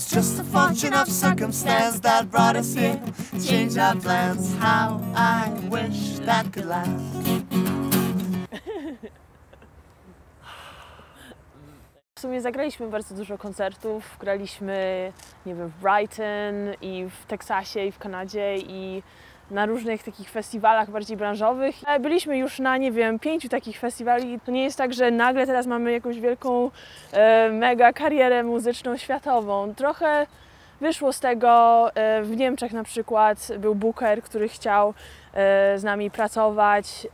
was just a fortune of circumstance that brought us here to change our plans. How I wish that could last. W sumie zagraliśmy bardzo dużo koncertów, graliśmy, nie wiem, w Brighton i w Teksasie i w Kanadzie i na różnych takich festiwalach bardziej branżowych. Byliśmy już na, nie wiem, 5 takich festiwali. To nie jest tak, że nagle teraz mamy jakąś wielką, mega karierę muzyczną światową. Trochę wyszło z tego. W Niemczech na przykład był booker, który chciał z nami pracować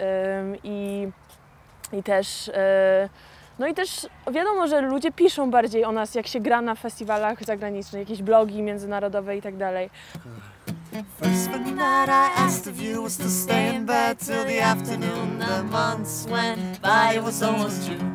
i też no i też wiadomo, że ludzie piszą bardziej o nas, jak się gra na festiwalach zagranicznych, jakieś blogi międzynarodowe i tak dalej. First one night I asked of you was to stay in bed till the afternoon. The months went by, it was almost June.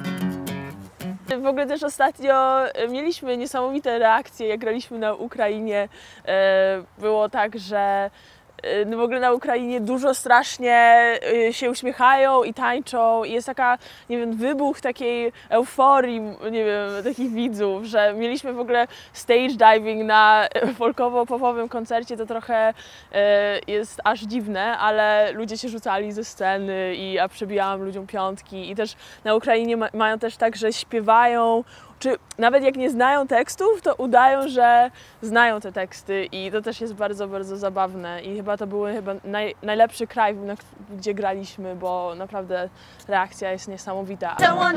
W ogóle też ostatnio mieliśmy niesamowite reakcje, jak graliśmy na Ukrainie. Było tak, że no w ogóle na Ukrainie dużo strasznie się uśmiechają i tańczą i jest taka, nie wiem, wybuch takiej euforii, nie wiem, takich widzów, że mieliśmy w ogóle stage diving na folkowo-popowym koncercie, to trochę jest aż dziwne, ale ludzie się rzucali ze sceny i ja przebijałam ludziom piątki i też na Ukrainie mają też tak, że śpiewają, czy nawet jak nie znają tekstów, to udają, że znają te teksty i to też jest bardzo, bardzo zabawne i chyba to był najlepszy kraj, gdzie graliśmy, bo naprawdę reakcja jest niesamowita.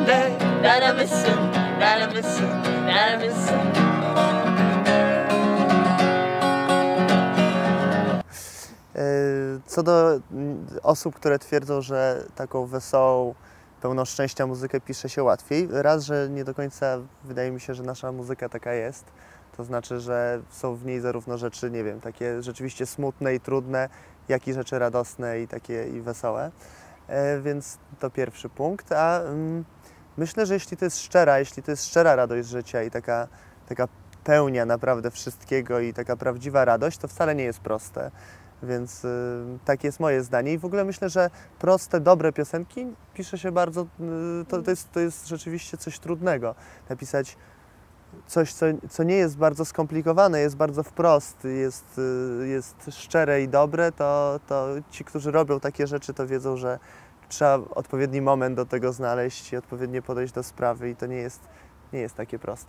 Co do osób, które twierdzą, że taką wesołą, pełną szczęścia muzykę pisze się łatwiej. Raz, że nie do końca wydaje mi się, że nasza muzyka taka jest. To znaczy, że są w niej zarówno rzeczy, nie wiem, takie rzeczywiście smutne i trudne, jak i rzeczy radosne i takie i wesołe. Więc to pierwszy punkt. A myślę, że jeśli to jest szczera radość życia i taka pełnia naprawdę wszystkiego i taka prawdziwa radość, to wcale nie jest proste. Więc takie jest moje zdanie i w ogóle myślę, że proste, dobre piosenki pisze się bardzo, to jest rzeczywiście coś trudnego. Napisać coś, co nie jest bardzo skomplikowane, jest bardzo wprost, jest szczere i dobre, to ci, którzy robią takie rzeczy, to wiedzą, że trzeba odpowiedni moment do tego znaleźć i odpowiednio podejść do sprawy i to nie jest takie proste.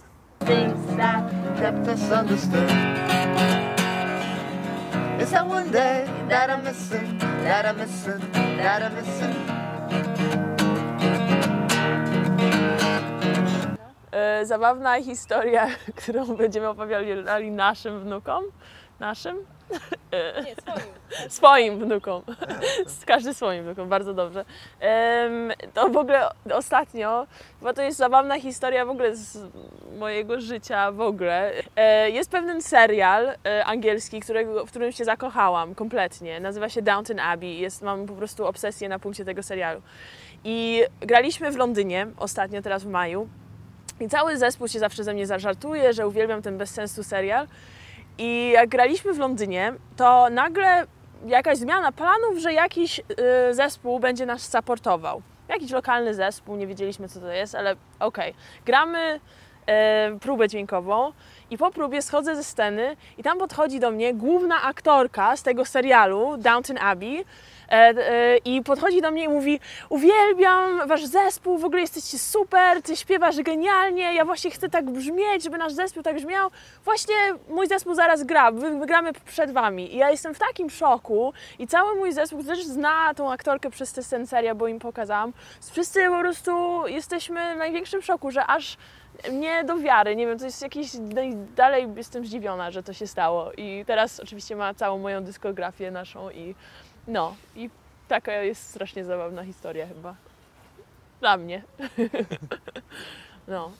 It's that one day that I'm missing, that I'm missing, that I'm missing. Zabawna historia, którą będziemy opowiadali naszym wnukom. Naszym? Nie, swoim. Swoim wnukom. Każdy swoim wnukom, bardzo dobrze. To w ogóle ostatnio, bo to jest zabawna historia w ogóle z mojego życia w ogóle. Jest pewien serial angielski, w którym się zakochałam kompletnie. Nazywa się Downton Abbey. Mam po prostu obsesję na punkcie tego serialu. I graliśmy w Londynie ostatnio, teraz w maju. I cały zespół się zawsze ze mnie zażartuje, że uwielbiam ten bez sensu serial. I jak graliśmy w Londynie, to nagle jakaś zmiana planów, że jakiś zespół będzie nas supportował. Jakiś lokalny zespół, nie wiedzieliśmy co to jest, ale okej. Gramy próbę dźwiękową i po próbie schodzę ze sceny i tam podchodzi do mnie główna aktorka z tego serialu Downton Abbey i podchodzi do mnie i mówi: uwielbiam wasz zespół, w ogóle jesteście super, ty śpiewasz genialnie, ja właśnie chcę tak brzmieć, żeby nasz zespół tak brzmiał. Właśnie mój zespół zaraz gra, my gramy przed wami. I ja jestem w takim szoku i cały mój zespół też zna tą aktorkę przez ten serial, bo im pokazałam. Wszyscy po prostu jesteśmy w największym szoku, że aż nie do wiary, nie wiem, to jest jakieś, dalej jestem zdziwiona, że to się stało i teraz oczywiście ma całą moją dyskografię naszą i no, i taka jest strasznie zabawna historia chyba, dla mnie, no.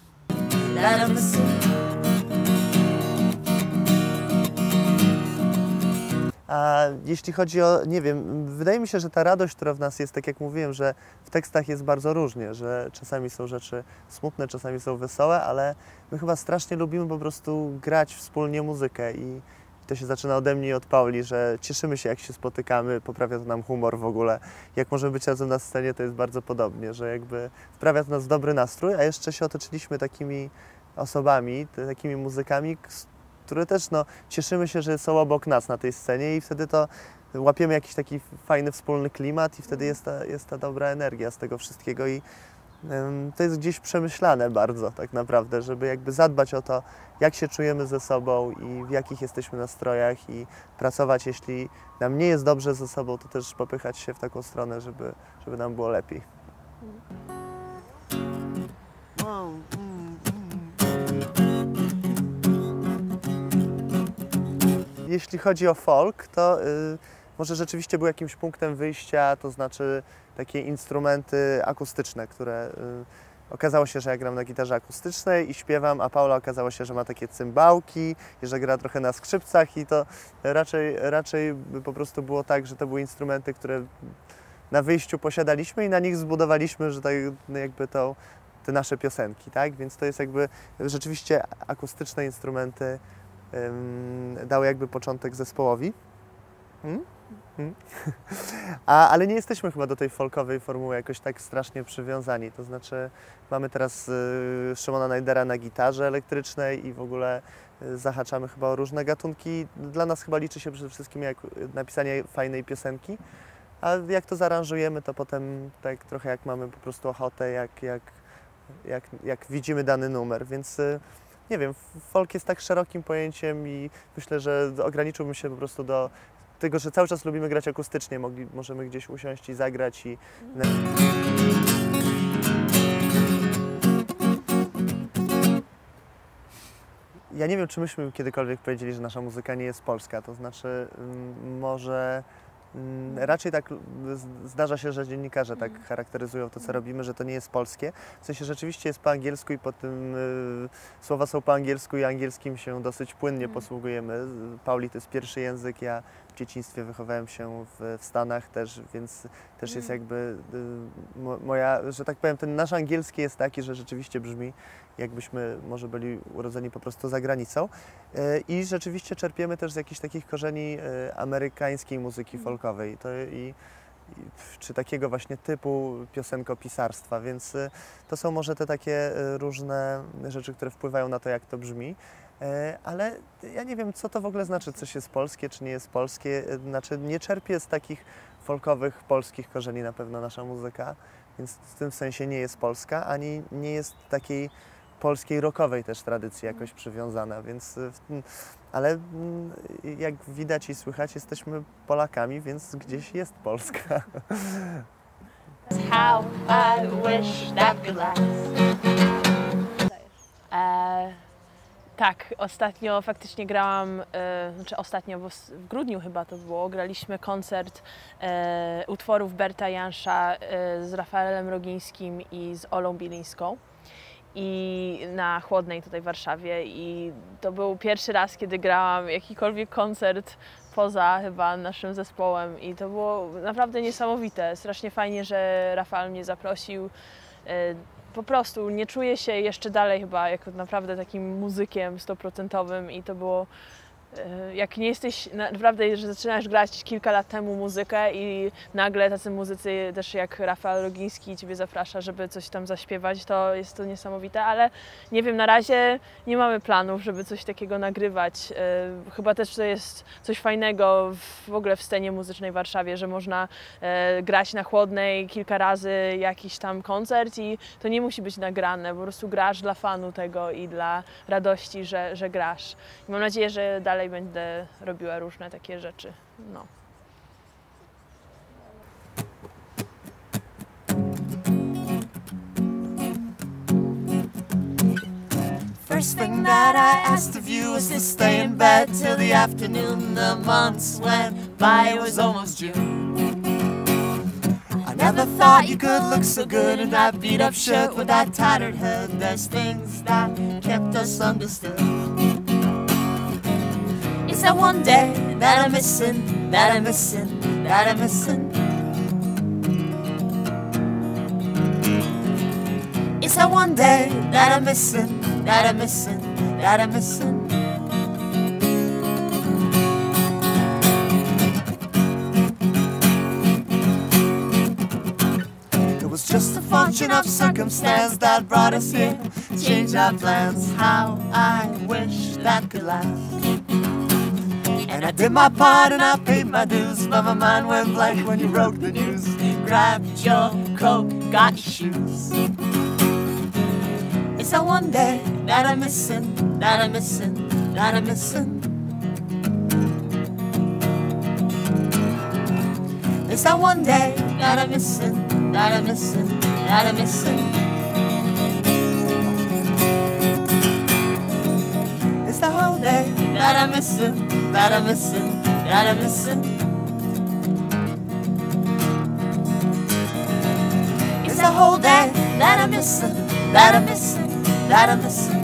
A jeśli chodzi o, nie wiem, wydaje mi się, że ta radość, która w nas jest, tak jak mówiłem, że w tekstach jest bardzo różnie, że czasami są rzeczy smutne, czasami są wesołe, ale my chyba strasznie lubimy po prostu grać wspólnie muzykę i to się zaczyna ode mnie i od Pauli, że cieszymy się, jak się spotykamy, poprawia to nam humor w ogóle. Jak możemy być razem na scenie, to jest bardzo podobnie, że jakby sprawia to nas dobry nastrój, a jeszcze się otoczyliśmy takimi osobami, takimi muzykami, które też no, cieszymy się, że są obok nas na tej scenie i wtedy to łapiemy jakiś taki fajny, wspólny klimat i wtedy jest ta dobra energia z tego wszystkiego i to jest gdzieś przemyślane bardzo tak naprawdę, żeby jakby zadbać o to, jak się czujemy ze sobą i w jakich jesteśmy nastrojach i pracować, jeśli nam nie jest dobrze ze sobą, to też popychać się w taką stronę, żeby nam było lepiej. Jeśli chodzi o folk, to może rzeczywiście był jakimś punktem wyjścia, to znaczy takie instrumenty akustyczne, które okazało się, że ja gram na gitarze akustycznej i śpiewam, a Paula okazało się, że ma takie cymbałki i że gra trochę na skrzypcach i to raczej po prostu było tak, że to były instrumenty, które na wyjściu posiadaliśmy i na nich zbudowaliśmy, że tak jakby te nasze piosenki, tak? Więc to jest jakby rzeczywiście akustyczne instrumenty dały jakby początek zespołowi. Ale nie jesteśmy chyba do tej folkowej formuły jakoś tak strasznie przywiązani. To znaczy mamy teraz Szymona Najdera na gitarze elektrycznej i w ogóle zahaczamy chyba o różne gatunki. Dla nas chyba liczy się przede wszystkim jak napisanie fajnej piosenki, a jak to zaaranżujemy, to potem tak trochę jak mamy po prostu ochotę, jak widzimy dany numer, więc nie wiem, folk jest tak szerokim pojęciem i myślę, że ograniczyłbym się po prostu do tego, że cały czas lubimy grać akustycznie, możemy gdzieś usiąść i zagrać i... Ja nie wiem, czy myśmy kiedykolwiek powiedzieli, że nasza muzyka nie jest polska, to znaczy może raczej tak zdarza się, że dziennikarze tak charakteryzują to, co robimy, że to nie jest polskie. W sensie rzeczywiście jest po angielsku i po tym słowa są po angielsku i angielskim się dosyć płynnie posługujemy. Pauli to jest pierwszy język, ja w dzieciństwie wychowałem się w Stanach też, więc też jest jakby moja, że tak powiem, ten nasz angielski jest taki, że rzeczywiście brzmi jakbyśmy może byli urodzeni po prostu za granicą. I rzeczywiście czerpiemy też z jakichś takich korzeni amerykańskiej muzyki folkowej czy takiego właśnie typu piosenkopisarstwa, więc to są może te takie różne rzeczy, które wpływają na to, jak to brzmi. Ale ja nie wiem, co to w ogóle znaczy, coś jest polskie, czy nie jest polskie. Znaczy, nie czerpie z takich folkowych, polskich korzeni na pewno nasza muzyka, więc w tym sensie nie jest polska, ani nie jest takiej polskiej rockowej też tradycji jakoś przywiązana, więc ale jak widać i słychać, jesteśmy Polakami, więc gdzieś jest Polska. How I wish that could last. Tak, ostatnio faktycznie grałam, znaczy ostatnio, bo w grudniu chyba to było, graliśmy koncert utworów Berta Jansza z Rafaelem Rogińskim i z Olą Bilińską i na Chłodnej tutaj w Warszawie i to był pierwszy raz, kiedy grałam jakikolwiek koncert poza chyba naszym zespołem i to było naprawdę niesamowite, strasznie fajnie, że Rafael mnie zaprosił. Po prostu nie czuję się jeszcze dalej chyba jako naprawdę takim muzykiem 100% i to było, jak nie jesteś, naprawdę, że zaczynasz grać kilka lat temu muzykę i nagle tacy muzycy też jak Rafael Rogiński Ciebie zaprasza, żeby coś tam zaśpiewać, to jest to niesamowite, ale nie wiem, na razie nie mamy planów, żeby coś takiego nagrywać. Chyba też to jest coś fajnego w ogóle w scenie muzycznej w Warszawie, że można grać na Chłodnej kilka razy jakiś tam koncert i to nie musi być nagrane, po prostu grasz dla fanu tego i dla radości, że grasz. I mam nadzieję, że dalej będę robiła różne takie rzeczy. No. First thing that I asked of you was to stay in bed till the afternoon. The months went by, it was almost June. I never thought you could look so good in that beat-up shirt with that tattered hood. There's things that kept us understood. It's that one day that I'm missing, that I'm missing, that I'm missing. It's that one day that I'm missing, that I'm missing, that I'm missing. It was just a fun unfortunate circumstance that brought us here. Change our plans, how I wish that could last. And I did my part and I paid my dues, but my mind went blank when you wrote the news. Grabbed your coat, got your shoes. It's that one day that I'm missing, that I'm missing, that I'm missing. It's that one day that I'm missing, that I'm missing, that I'm missing. It's the whole day that I'm missing, that I'm missing, that I'm missing. It's the whole day that I'm missing, that I'm missing, that I'm missing.